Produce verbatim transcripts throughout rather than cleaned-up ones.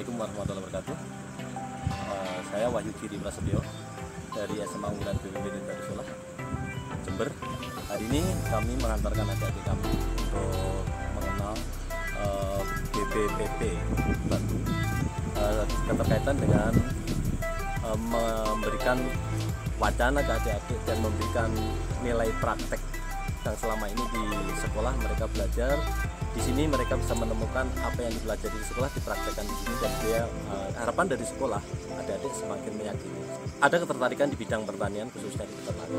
Assalamualaikum warahmatullahi wabarakatuh. Uh, saya Wahyu Giri Prasetyo dari S M A Unggulan B P B D Darussalam, Jember. Hari ini kami mengantarkan adik-adik kami untuk mengenal uh, B P P P Batu, uh, keterkaitan dengan uh, memberikan wacana ke adik-adik dan memberikan nilai praktek yang selama ini di sekolah mereka belajar. Di sini mereka bisa menemukan apa yang dipelajari di sekolah dipraktekkan di sini, dan dia uh, harapan dari sekolah adik-adik semakin meyakini ada ketertarikan di bidang pertanian, khususnya di peternakan.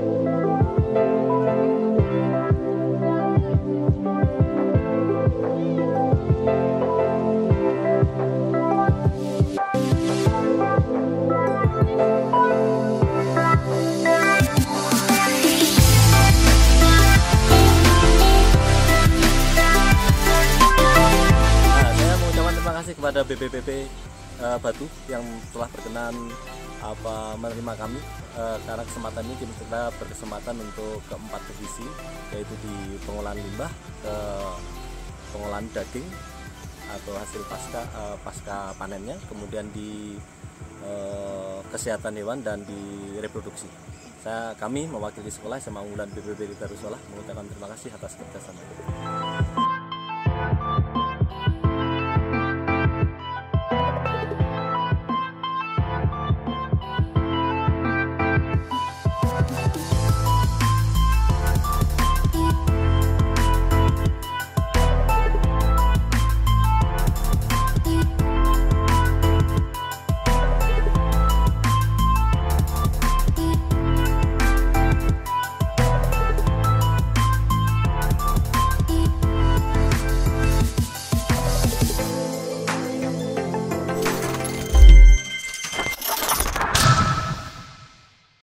Kepada B P P P uh, Batu yang telah berkenan apa menerima kami, uh, karena kesempatan ini kita berkesempatan untuk keempat divisi, yaitu di pengolahan limbah, ke pengolahan daging atau hasil pasca uh, pasca panennya, kemudian di uh, kesehatan hewan dan di reproduksi. Saya kami mewakili sekolah S M A Unggulan B P B D Darussalam mengucapkan terima kasih atas kerjasama.